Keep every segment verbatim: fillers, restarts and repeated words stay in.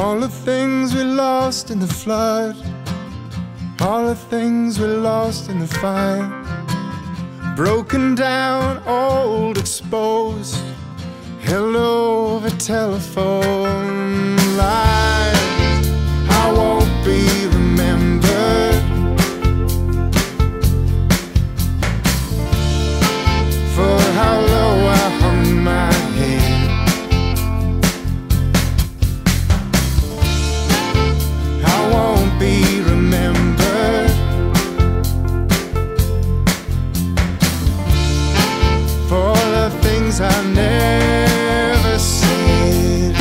All the things we lost in the flood, all the things we lost in the fire, broken down, old, exposed, hello over telephone lines. I won't be remembered for how low I hung my head. I won't be remembered for all the things I never said.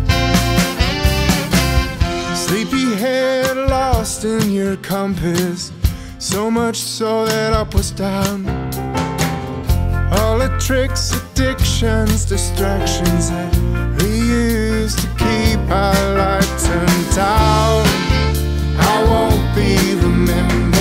Sleepyhead, lost in your compass, so much so that up was down. All the tricks, addictions, distractions that we used to keep our light turned down. I won't be remembered